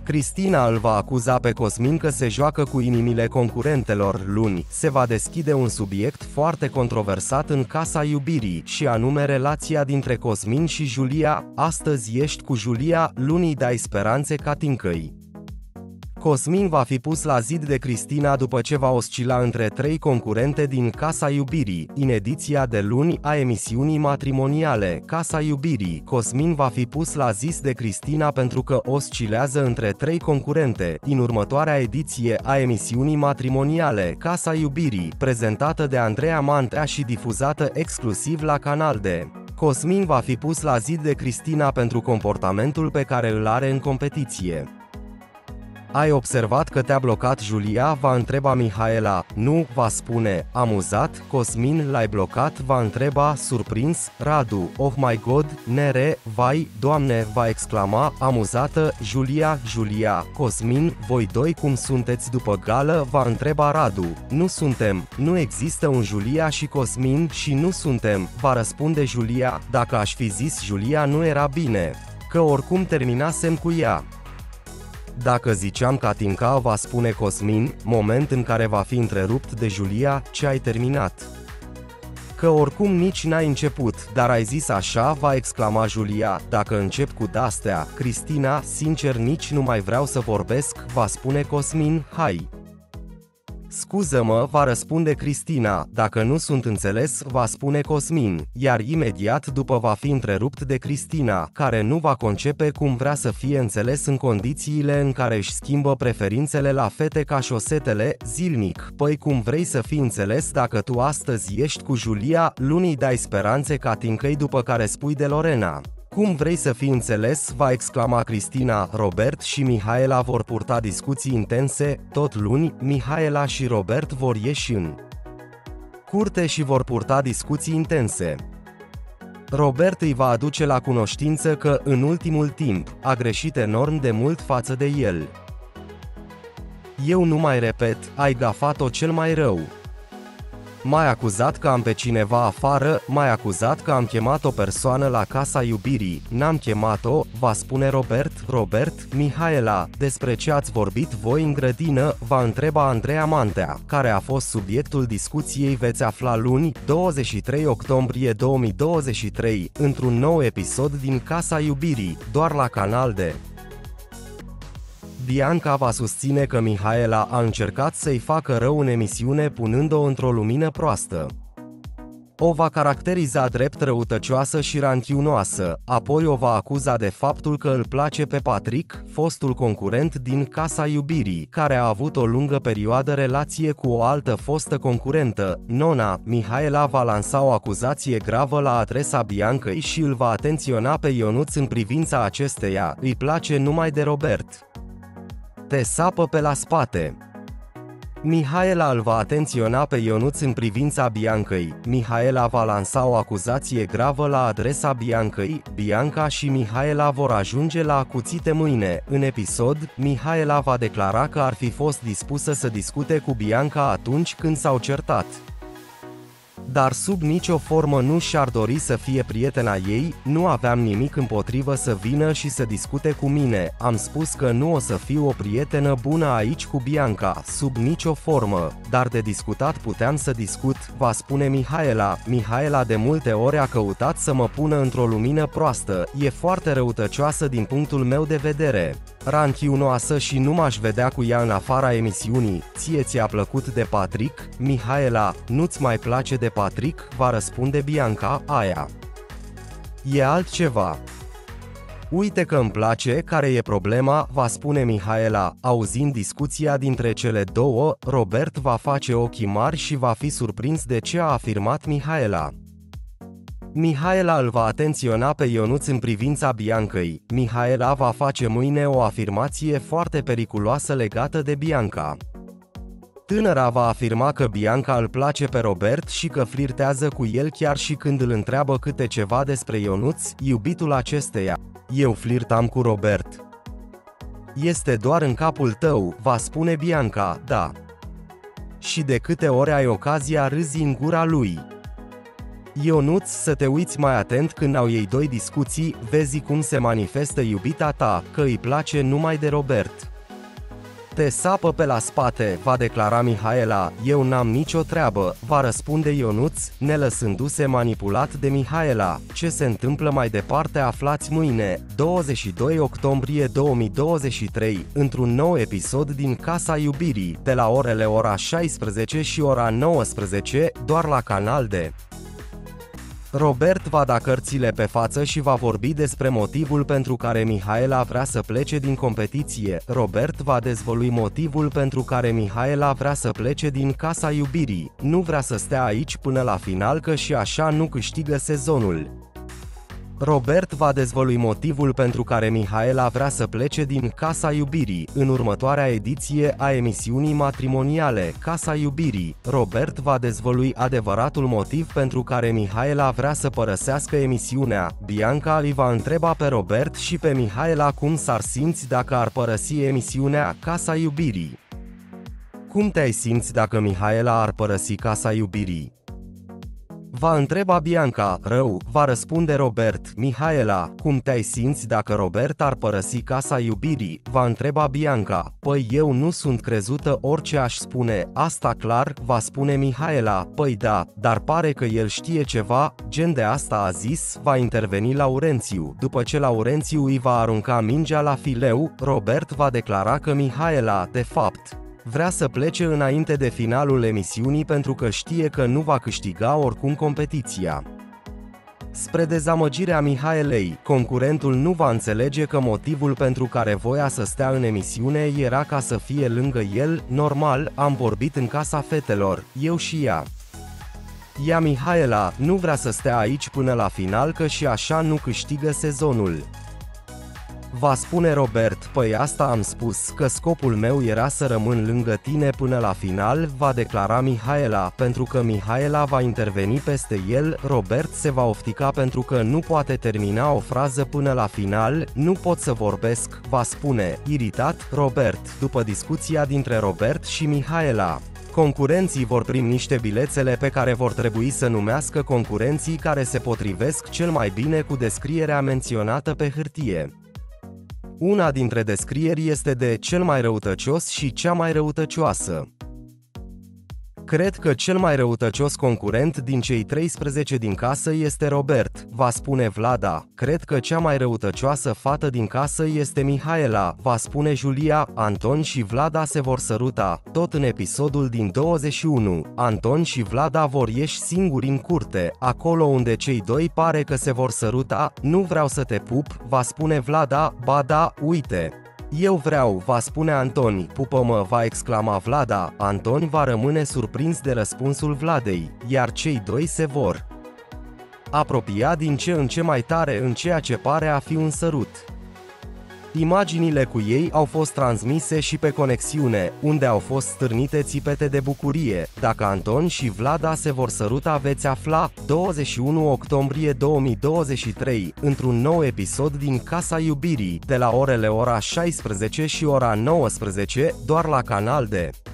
Cristina îl va acuza pe Cosmin că se joacă cu inimile concurentelor. Luni se va deschide un subiect foarte controversat în Casa Iubirii, și anume relația dintre Cosmin și Julia. Astăzi ești cu Julia, luni îi dai speranțe Catincăi. Cosmin va fi pus la zid de Cristina după ce va oscila între trei concurente din Casa Iubirii. În ediția de luni a emisiunii matrimoniale Casa Iubirii, Cosmin va fi pus la zid de Cristina pentru că oscilează între trei concurente. În următoarea ediție a emisiunii matrimoniale Casa Iubirii, prezentată de Andreea Mantea și difuzată exclusiv la Canal D, Cosmin va fi pus la zid de Cristina pentru comportamentul pe care îl are în competiție. Ai observat că te-a blocat Julia? Va întreba Mihaela. Nu, va spune, amuzat. Cosmin, l-ai blocat? Va întreba, surprins, Radu. Oh my god, nere, vai, doamne, va exclama, amuzată, Julia. Cosmin, voi doi cum sunteți după gală? Va întreba Radu. Nu suntem, nu există un Julia și Cosmin și nu suntem, va răspunde Julia. Dacă aș fi zis Julia nu era bine, că oricum terminasem cu ea. Dacă ziceam Catinca, va spune Cosmin, moment în care va fi întrerupt de Julia, ce ai terminat? Că oricum nici n-ai început, dar ai zis așa, va exclama Julia. Dacă încep cu de-astea, Cristina, sincer nici nu mai vreau să vorbesc, va spune Cosmin, hai. Scuză-mă, va răspunde Cristina, dacă nu sunt înțeles, va spune Cosmin, iar imediat după va fi întrerupt de Cristina, care nu va concepe cum vrea să fie înțeles în condițiile în care își schimbă preferințele la fete ca șosetele, zilnic. Păi cum vrei să fii înțeles dacă tu astăzi ești cu Julia, luni îi dai speranțe Catincăi după care spui de Lorena? Cum vrei să fii înțeles, va exclama Cristina. Robert și Mihaela vor purta discuții intense. Tot luni, Mihaela și Robert vor ieși în curte și vor purta discuții intense. Robert îi va aduce la cunoștință că, în ultimul timp, a greșit enorm de mult față de el. Eu nu mai repet, ai gafat-o cel mai rău. M-ai acuzat că am pe cineva afară, m-ai acuzat că am chemat o persoană la Casa Iubirii, n-am chemat-o, va spune Robert, Mihaela, despre ce ați vorbit voi în grădină, va întreba Andreea Mantea, care a fost subiectul discuției. Veți afla luni, 23 octombrie 2023, într-un nou episod din Casa Iubirii, doar la Canal D. Bianca va susține că Mihaela a încercat să-i facă rău în emisiune punând-o într-o lumină proastă. O va caracteriza drept răutăcioasă și ranchiunoasă, apoi o va acuza de faptul că îl place pe Patrick, fostul concurent din Casa Iubirii, care a avut o lungă perioadă relație cu o altă fostă concurentă, Nona. Mihaela va lansa o acuzație gravă la adresa Biancăi și îl va atenționa pe Ionuț în privința acesteia, îi place numai de Robert. Te sapă pe la spate. Mihaela îl va atenționa pe Ionuț în privința Biancăi. Mihaela va lansa o acuzație gravă la adresa Biancăi. Bianca și Mihaela vor ajunge la acuțite mâine. În episod, Mihaela va declara că ar fi fost dispusă să discute cu Bianca atunci când s-au certat, dar sub nicio formă nu și-ar dori să fie prietena ei. Nu aveam nimic împotrivă să vină și să discute cu mine, am spus că nu o să fiu o prietenă bună aici cu Bianca, sub nicio formă, dar de discutat puteam să discut, va spune Mihaela. Mihaela de multe ori a căutat să mă pună într-o lumină proastă, e foarte răutăcioasă din punctul meu de vedere, ranchiunoasă și nu m-aș vedea cu ea în afara emisiunii. Ție ți-a plăcut de Patrick? Mihaela, nu-ți mai place de Patrick? Va răspunde Bianca, aia e altceva. Uite că îmi place, care e problema, va spune Mihaela. Auzind discuția dintre cele două, Robert va face ochii mari și va fi surprins de ce a afirmat Mihaela. Mihaela îl va atenționa pe Ionuț în privința Biancăi. Mihaela va face mâine o afirmație foarte periculoasă legată de Bianca. Tânăra va afirma că Bianca îl place pe Robert și că flirtează cu el chiar și când îl întreabă câte ceva despre Ionuț, iubitul acesteia. Eu flirtam cu Robert. Este doar în capul tău, va spune Bianca, da. Și de câte ori ai ocazia râzi în gura lui. Ionuț, să te uiți mai atent când au ei doi discuții, vezi cum se manifestă iubita ta, că îi place numai de Robert. Te sapă pe la spate, va declara Mihaela, eu n-am nicio treabă, va răspunde Ionuț, nelăsându-se manipulat de Mihaela. Ce se întâmplă mai departe aflați mâine, 22 octombrie 2023, într-un nou episod din Casa Iubirii, de la ora 16 și ora 19, doar la Canal D. Robert va da cărțile pe față și va vorbi despre motivul pentru care Mihaela vrea să plece din competiție. Robert va dezvălui motivul pentru care Mihaela vrea să plece din Casa Iubirii. Nu vrea să stea aici până la final că și așa nu câștigă sezonul. Robert va dezvălui motivul pentru care Mihaela vrea să plece din Casa Iubirii. În următoarea ediție a emisiunii matrimoniale Casa Iubirii, Robert va dezvălui adevăratul motiv pentru care Mihaela vrea să părăsească emisiunea. Bianca îi va întreba pe Robert și pe Mihaela cum s-ar simți dacă ar părăsi emisiunea Casa Iubirii. Cum te-ai simți dacă Mihaela ar părăsi Casa Iubirii? Va întreba Bianca. Rău, va răspunde Robert. Mihaela, cum te-ai simți dacă Robert ar părăsi Casa Iubirii? Va întreba Bianca. Păi eu nu sunt crezută, orice aș spune, asta clar, va spune Mihaela. Păi da, dar pare că el știe ceva, gen de asta a zis, va interveni Laurențiu. După ce Laurențiu îi va arunca mingea la fileu, Robert va declara că Mihaela, de fapt, vrea să plece înainte de finalul emisiunii pentru că știe că nu va câștiga oricum competiția. Spre dezamăgirea Mihaelei, concurentul nu va înțelege că motivul pentru care voia să stea în emisiune era ca să fie lângă el. Normal, am vorbit în Casa Fetelor, eu și ea. Ea, Mihaela, nu vrea să stea aici până la final că și așa nu câștigă sezonul. Va spune Robert, păi asta am spus, că scopul meu era să rămân lângă tine până la final, va declara Mihaela, pentru că Mihaela va interveni peste el. Robert se va oftica pentru că nu poate termina o frază până la final. Nu pot să vorbesc, va spune, iritat, Robert, după discuția dintre Robert și Mihaela. Concurenții vor primi niște bilețele pe care vor trebui să numească concurenții care se potrivesc cel mai bine cu descrierea menționată pe hârtie. Una dintre descrieri este de cel mai răutăcios și cea mai răutăcioasă. Cred că cel mai răutăcios concurent din cei 13 din casă este Robert, va spune Vlada. Cred că cea mai răutăcioasă fată din casă este Mihaela, va spune Julia. Anton și Vlada se vor săruta. Tot în episodul din 21, Anton și Vlada vor ieși singuri în curte, acolo unde cei doi pare că se vor săruta. Nu vreau să te pup, va spune Vlada. Ba da, uite. Eu vreau, va spune Anton. Pupă-mă, va exclama Vlada. Anton va rămâne surprins de răspunsul Vladei, iar cei doi se vor apropia din ce în ce mai tare în ceea ce pare a fi un sărut. Imaginile cu ei au fost transmise și pe conexiune, unde au fost stârnite țipete de bucurie. Dacă Anton și Vlada se vor săruta veți afla, 21 octombrie 2023, într-un nou episod din Casa Iubirii, de la ora 16 și ora 19, doar la Canal D.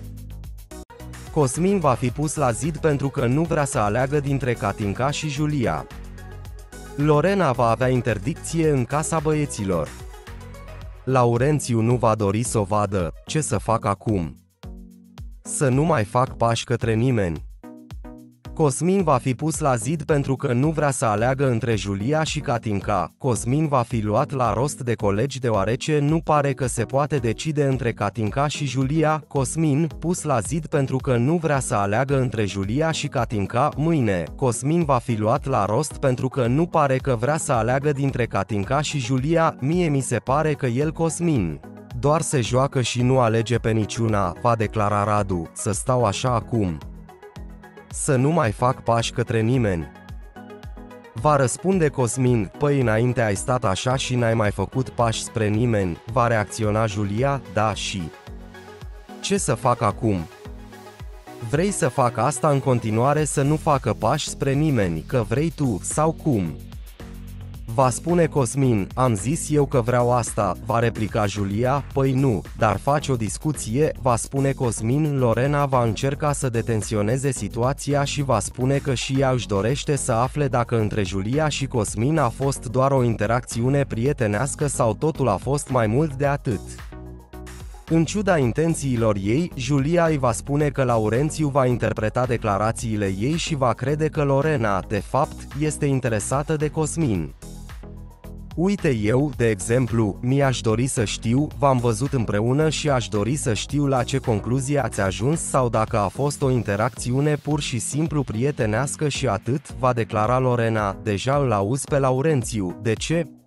Cosmin va fi pus la zid pentru că nu vrea să aleagă dintre Katinka și Julia. Lorena va avea interdicție în casa băieților. Laurențiu nu va dori să o vadă. Ce să fac acum? Să nu mai fac pași către nimeni. Cosmin va fi pus la zid pentru că nu vrea să aleagă între Julia și Katinka. Cosmin va fi luat la rost de colegi deoarece nu pare că se poate decide între Katinka și Julia. Cosmin, pus la zid pentru că nu vrea să aleagă între Julia și Katinka. Mâine, Cosmin va fi luat la rost pentru că nu pare că vrea să aleagă dintre Katinka și Julia. Mie mi se pare că el, Cosmin, doar se joacă și nu alege pe niciuna, va declara Radu. Să stau așa acum. Să nu mai fac pași către nimeni. Va răspunde Cosmin, păi înainte ai stat așa și n-ai mai făcut pași spre nimeni. Va reacționa Julia, da și. Ce să fac acum? Vrei să fac asta în continuare, să nu facă pași spre nimeni, că vrei tu, sau cum? Va spune Cosmin, am zis eu că vreau asta, va replica Julia, păi nu, dar faci o discuție, va spune Cosmin, Lorena va încerca să detensioneze situația și va spune că și ea își dorește să afle dacă între Julia și Cosmin a fost doar o interacțiune prietenească sau totul a fost mai mult de atât. În ciuda intențiilor ei, Julia îi va spune că Laurențiu va interpreta declarațiile ei și va crede că Lorena, de fapt, este interesată de Cosmin. Uite eu, de exemplu, mi-aș dori să știu, v-am văzut împreună și aș dori să știu la ce concluzie ați ajuns sau dacă a fost o interacțiune pur și simplu prietenească și atât, va declara Lorena, deja îl auzi pe Laurențiu, de ce?